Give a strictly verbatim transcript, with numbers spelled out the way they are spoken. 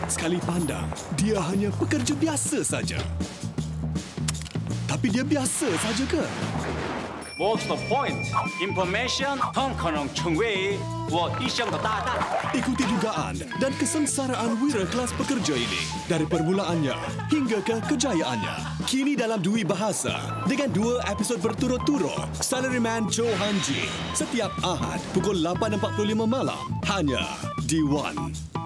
sekali pandang, dia hanya pekerja biasa saja. Tapi dia biasa saja ke? More to the point, information 很可能成为我一生的大难。 Ikuti dugaan dan kesengsaraan wira kelas pekerja ini dari permulaannya hingga ke kejayaannya. Kini dalam Dwi Bahasa dengan dua episod berturut-turut Salaryman Cho Han Ji setiap Ahad pukul lapan empat puluh lima malam hanya di One.